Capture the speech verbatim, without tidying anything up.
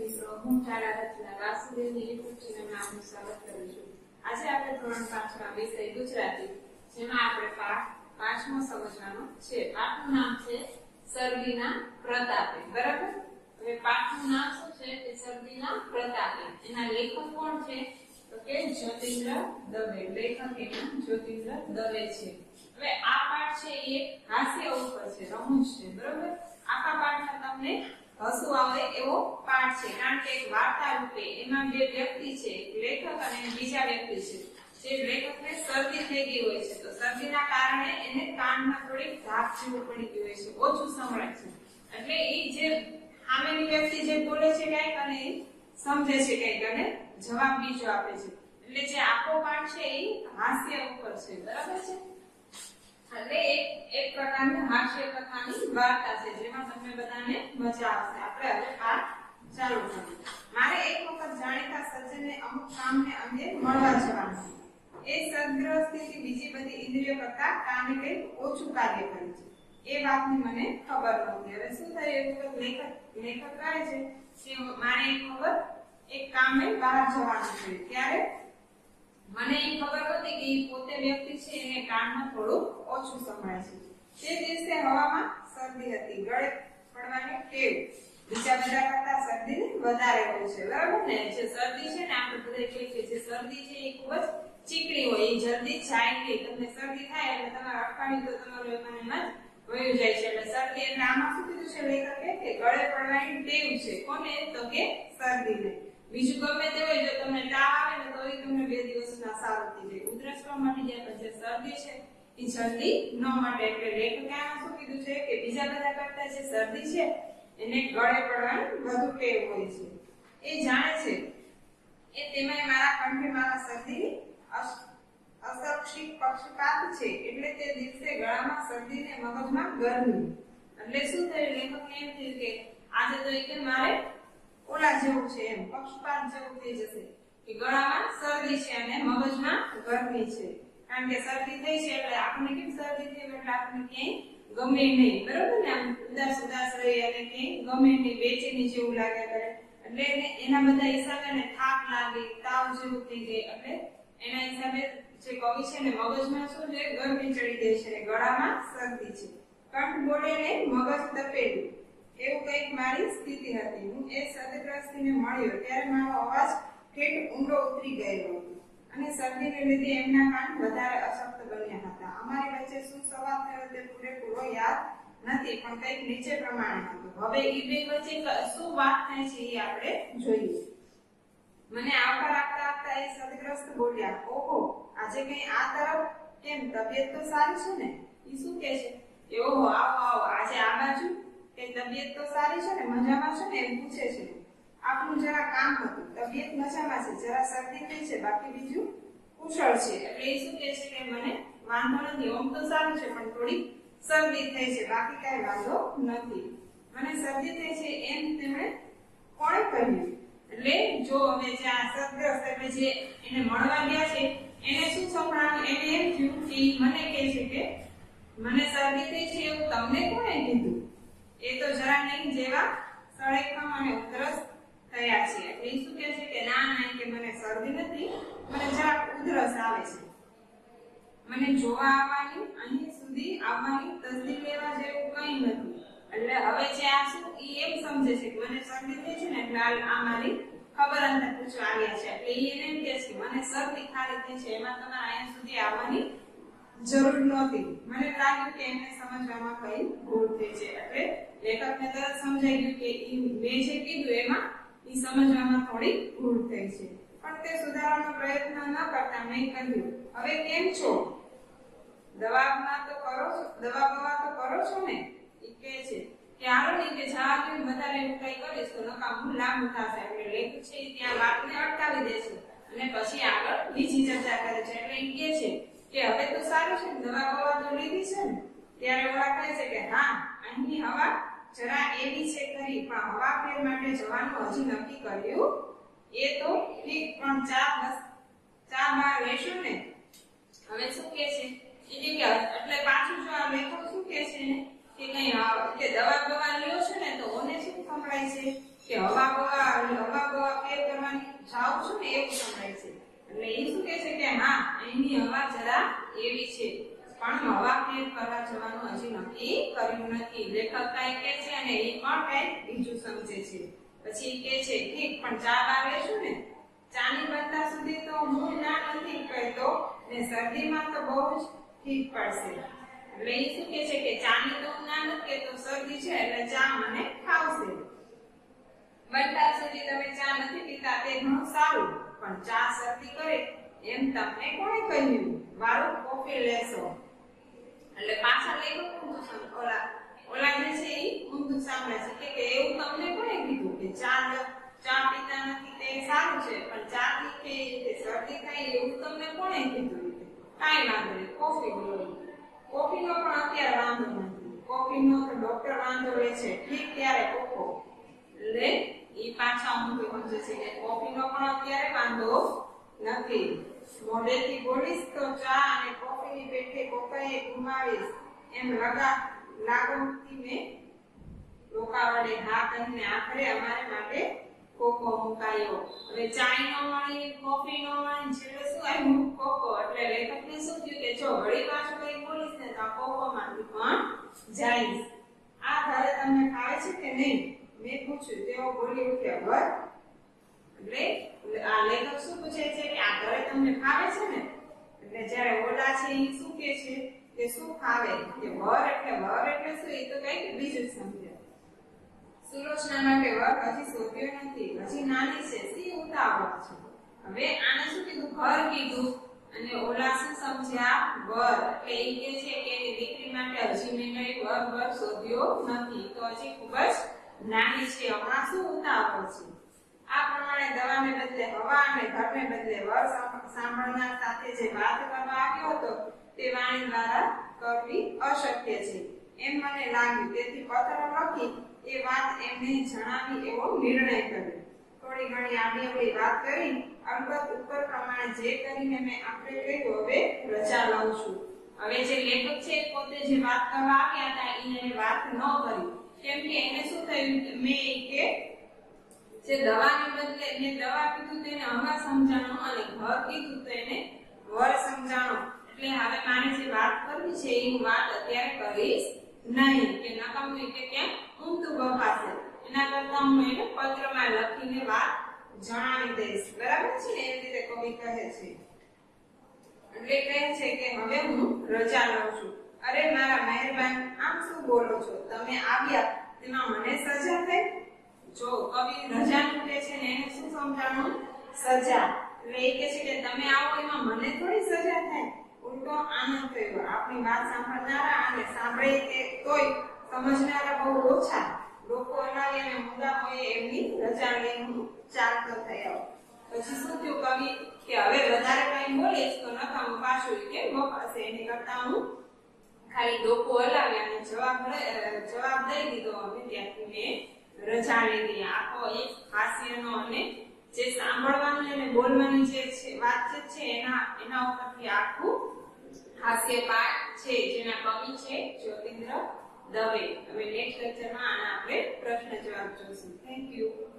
મિત્રો, હું શાળા રચના વાસુદેવની યુટ્યુબ ચેનલમાં આપનું સ્વાગત કરું છું। આજે આપણે ધોરણ પાંચમાં વિષય ગુજરાતી, જેમાં આપણે પાઠ પાંચમો સમજવાનો છે। પાઠનું નામ છે શરદીના પ્રતાપે। બરાબર, હવે પાઠનું નામ શું છે કે શરદીના પ્રતાપે। એના લેખક કોણ છે તો કે જ્યોતિન્દ્ર દવે। લેખક એના જ્યોતિન્દ્ર દવે છે। હવે આ પાઠ છે એ હાસ્ય ઉપર છે, રમૂજ છે। બરાબર, આખા પાઠમાં તમને હસવું આવે એવો પાઠ છે, કારણ કે એક વાર્તા રૂપે એમાં બે વ્યક્તિ છે, એક લેખક અને બીજા વ્યક્તિ છે। જે લેખકને શરદી થઈ ગઈ હોય છે, તો શરદીના કારણે એને કાનમાં થોડીક ધાક જેવું પડી ગયું હોય છે, ઓછું સંભળાય છે। એટલે એ જે સામેની વ્યક્તિ જે બોલે છે કંઈક અને સમજે છે કંઈક અને જવાબ બીજો આપે છે। એટલે જે આખો પાઠ છે એ હાસ્ય ઉપર છે। બરાબર છે, એટલે એક એક પ્રકારની હાસ્ય કથાની વાર્તા છે, જેમાં તમને બધાને મજા આવશે। આપણે હવે પાઠ ચાલુ કરીએ। મારે એક વખત જાણીતા સજ્જનને અમુક કામને અંગે મળવા જવાનું છે। એ સદ્ગ્રસ્તિથી બીજી બધી ઇન્દ્રિયો કરતા કાને કંઈક ઓછું કાર્ય કરે છે, એ વાતની મને ખબર નહોતી। હવે શું થયું, એક વખત લેખક લેખક કહે છે કે મારે એક વખત એક કામે બહાર જવાનું છે, ત્યારે મને એ ખબર હતી કે એ પોતે વ્યક્તિ છે એને કાનમાં થોડું ઓછું સંભળાય છે। તે દિવસે હવામાં શરદી હતી, ગળે પડવાની ટેવ બીજા બધા કરતા શરદી વધારે હોય છે। બરાબર ને, જે શરદી છે ને આપણે બધા કહીએ કે જે શરદી છે એ ખૂબ જ ચીકણી હોય, એ જલ્દી જાય નહીં। તમને શરદી થાય એટલે તમારે અઠવાડિયું તો તમારું એમાં એમાં જ વયું જાય છે। એટલે શરદી એટલે આમાં શું કીધું છે લેખકે કે ગળે પડવાની ટેવ છે, કોને તો કે શરદીને। બીજું ગમે તે હોય, જો તમને તાવ આવે ને તો એ તમને બે દિવસમાં સારું થઈ જાય, ઉધરસ પણ મટી જાય, પણ જે શરદી છે એ જલ્દી ન મટે। એટલે લેખકે આમાં શું કીધું છે કે બીજા બધા કરતા જે શરદી છે એને ગળે પડવાની વધુ ટેવ હોય છે। એ જાણે છે એ તેમાં મારા કંઠે મારા શરદીની અસક્ષિક પક્ષપાત છે, એટલે તે દિવસે ગળામાં શરદીને મગજમાં ગરમી। એટલે શું થયું, લેખકને એમ થયું કે આજે તો એ કે મારે ઓલા જેવું છે, એમ પક્ષપાત જેવું થઈ જશે કે ગળામાં શરદી છે અને મગજમાં ગરમી છે। કારણ કે શરદી થઈ છે એટલે આપણને કેમ શરદી થઈ એટલે આપણને ક્યાંય ગમે નહીં। બરોબર ને, આમ ઉદાસ ઉદાસ રહી અને ક્યાંય ગમે નહીં, બેચેની જેવું લાગે કરે। એટલે એના બધા હિસાબે ને થાક લાગે, તાવ જેવું થઈ જાય। એટલે એના હિસાબે જે કવિ છે ને મગજમાં શું છે, ગરમી ચડી જાય છે, ગળામાં શરદી છે, કંઠ બોલે ને મગજ તપેલું, એવું કંઈક મારી સ્થિતિ હતી। હું એ સદગ્રસ્તીને મળ્યો ત્યારે મારો અવાજ ઠેઠ ઊંડો ઉતરી ગયેલો હતો અને શરદીને લીધે એમના કાન વધારે અશક્ત બન્યા હતા। અમારી વચ્ચે શું સંવાદ થયો તે પૂરેપૂરો યાદ નથી, પણ કંઈક નીચે પ્રમાણે હતું। હવે એ બે વચ્ચે શું વાત થાય છે એ આપણે જોઈએ। મને આવકાર આપતા આપતા એ સદગ્રસ્ત બોલ્યા, ઓહો, આજે કઈ આ તરફ કેમ, તબિયત તો સારી છે ને? એ શું કહે છે કે ઓહો, આવો આવો, આજે આ બાજુ કે તબિયત તો સારી છે ને, મજામાં છે ને, એમ પૂછે છે। આપનું જરા કામ હતું, તબિયત મજામાં છે, જરા શરદી થઈ છે, બાકી બીજું કુશળ છે। એટલે એ શું કહે છે કે મને વાંધો નથી, ઓમ તો સારું છે, પણ થોડી શરદી થઈ છે, બાકી કઈ વાંધો નથી। મને શરદી થઈ છે એમ તેમણે કોણે કહ્યું? એટલે જો હવે જે આ સદગ્રસ્ત એટલે જે એને મળવા ગયા છે એને શું સંભળાયું, એને એમ થયું કે મને કહે છે કે મને શરદી થઈ છે એવું તમને કોણે કીધું? એ તો જરા નહીં જેવા સળેખમ અને ઉધરસ થયા છે। એટલે શું કહે છે કે ના ના, કે મને શરદી નથી, મને જરા ઉધરસ આવે છે, મને જોવા આવવાની, અહીં સુધી આવવાની તસદી લેવા જેવું કંઈ નથી। એટલે હવે જે આ શું ઈ એમ સમજે છે કે મને શરદી થઈ છે ને એટલે આ મારી ખબર અંતર પૂછવા આવ્યા છે। એટલે ઈ એને એમ કહે છે કે મને શરદી ખાલી થઈ છે, એમાં તમારે અહીંયા સુધી આવવાની જરૂર નહોતી। મને લાગ્યું કે એને સમજવામાં કઈ ભૂલ થઈ છે। એટલે લેખકને તરત સમજાઈ ગયું કે ઈ મેં જે કીધું એમાં ઈ સમજવામાં થોડી ભૂલ થઈ છે, પણ તે સુધારવાનો પ્રયત્ન ન કરતા મેં કહ્યું, હવે કેમ છો? દવામાં તો કરો છો, દવા બવા તો કરો છો ને? ઈ કહે છે કે હાલો નહીં કે જવા દો, વધારે એવું કઈ કરીશ તો નકામું લાંબુ થશે। એટલે લેખક છે ત્યાં વાતને અટકાવી દે છે અને પછી આગળ બીજી ચર્ચા કરે છે। એટલે ઈ કહે છે કે હવે તો સારું છે, દવા બવા તો લીધી છે ને? ત્યારે ઓલા કહે છે કે હા, અહીંની હવા જરા એવી છે ખરી, પણ હવા ફેર માટે જવાનું હજી નક્કી કર્યું એ તો ઠીક, પણ ચા બસ ચા બાર લેશું ને? હવે શું કહે છે એટલે પાછું જો આ લેખક શું કહે છે ને કે કઈ કે દવા બવા લ્યો છે ને તો ઓને શું સંભળાય છે કે હવા બવા હવા બવા ફેર કરવાની જાઉં છું ને એવું સંભળાય છે એટલે એ શું કહે છે કે હા અહીંની હવા જરા એવી છે પણ હવા ફેર કરવા જવાનું હજી નક્કી કર્યું નથી લેખક કઈ કહે છે અને એ પણ કઈ બીજું સમજે છે પછી કહે છે ઠીક પણ ચા બહાર લેશું ને ચાની બનતા સુધી તો હું ના નથી કહેતો ને શરદીમાં તો બહુ જ ઠીક પડશે એટલે એ શું કહે છે કે ચાની તો હું ના નથી કહેતો શરદી છે એટલે ચા મને ખાવશે બનતા સુધી તમે ચા નથી પીતા તે ઘણું સારું પણ ચા શરદી કરે એમ તમને કોણે કહ્યું વારું કોફી લેશો એટલે પાછા લેખક ઊંધું ઓલા ઓલા જે છે એ ઊંધું સાંભળે છે કે એવું તમને કોણે કીધું કે ચા ચા પીતા નથી તે સારું છે પણ ચા પી કે શરદી થાય એવું તમને કોણે કીધું કાંઈ વાંધો નહીં કોફી બોલો કોફીનો પણ અત્યારે વાંધો નથી કોફીનો તો ડોક્ટર વાંધો લે છે ઠીક ત્યારે કોકો એટલે એ પાછા ઊંધું સમજે છે કે કોફીનો પણ અત્યારે વાંધો નથી મોઢેથી બોલીશ તો ચા અને કોફીની પેઠે કોકાએ ગુમાવીશ એમ લગા લાગવથી મેં લોકા વડે હા કહીને આખરે અમારે માટે કોકો મુકાયો હવે ચાય નો મળી કોફી નો મળી છેલ્લે શું આવ્યું કોકો એટલે લેખકને શું થયું કે જો ઘડી પાછું કઈ બોલીશ ને તો આ કોકો માંથી પણ જઈશ આ ઘરે તમને ખાવે છે કે નહીં મેં પૂછ્યું તેઓ બોલી ઉઠ્યા બર એટલે આ લેખક શું પૂછે છે કે આ ઘરે તમને ખાવે છે ને એટલે જ્યારે ઓલા છે એ શું કે છે કે શું ખાવે કે વર એટલે વર એટલે શું એ તો કઈ બીજું સમજે સુલોચના માટે વર હજી શોધ્યો નથી હજી નાની છે સી ઉતાવળ છે હવે આને શું કીધું ઘર કીધું અને ઓલા શું સમજ્યા વર એટલે એ કે છે કે એની દીકરી માટે હજી મેં કઈ વર વર શોધ્યો નથી તો હજી ખૂબ જ નાની છે હમણાં શું ઉતાવળ છે આ પ્રમાણે દવાને બદલે હવા અને ઘરને બદલે વર સાંભળનાર સાથે જે વાત કરવા આવ્યો હતો તે વાણી દ્વારા કરવી અશક્ય છે એમ મને લાગ્યું તેથી પત્ર લખી એ વાત એમને જણાવી એવો નિર્ણય કર્યો થોડી ઘણી આડી અવળી વાત કરી અલબત્ત ઉપર પ્રમાણે જે કરીને મેં આપણે કહ્યું હવે રજા લઉં છું હવે જે લેખક છે પોતે જે વાત કરવા આવ્યા હતા એને વાત ન કરી કેમ કે એને શું થયું મેં કે જે દવાને બદલે મેં દવા કીધું તેને હવા સમજાણો અને ઘર કીધું તો એને વર સમજાણો એટલે હવે મારે જે વાત કરવી છે એ વાત અત્યારે કરીશ નહીં કે નકામું કે કેમ ઊંધું બફાશે એના કરતા હું એને પત્રમાં લખીને વાત જણાવી દઈશ બરાબર છે ને એવી રીતે કવિ કહે છે એટલે કહે છે કે હવે હું રજા લઉં છું અરે મારા મહેરબાન આમ શું બોલો છો તમે આવ્યા તેમાં મને સજા થઈ જો કવિ રજા મૂકે છે ને એને શું સમજાણું સજા એટલે એ કહે છે કે તમે આવો એમાં મને થોડી સજા થાય ઉલટો આનંદ થયો આપણી વાત સાંભળનારા અને સાંભળે કે તોય સમજનારા બહુ ઓછા લોકો હલાવી અને મુદ્દાઓએ એમની રજા લઈને હું ચાલતો થયો પછી શું થયું કવિ કે હવે વધારે કઈ બોલીશ તો નકામું પાછું કે બફાશે એની કરતા હું ખાલી ડોકો હલાવી અને જવાબ જવાબ દઈ દીધો વિદ્યાર્થીને રજા લીધી આખો એક હાસ્યનો અને જે સાંભળવાનું અને બોલવાની જે છે વાતચીત છે એના એના ઉપરથી આખું હાસ્ય પાઠ છે જેના કવિ છે જ્યોતિન્દ્ર દવે હવે નેક્સ્ટ લેક્ચરમાં આના આપણે પ્રશ્ન જવાબ જોઈશું થેન્ક યુ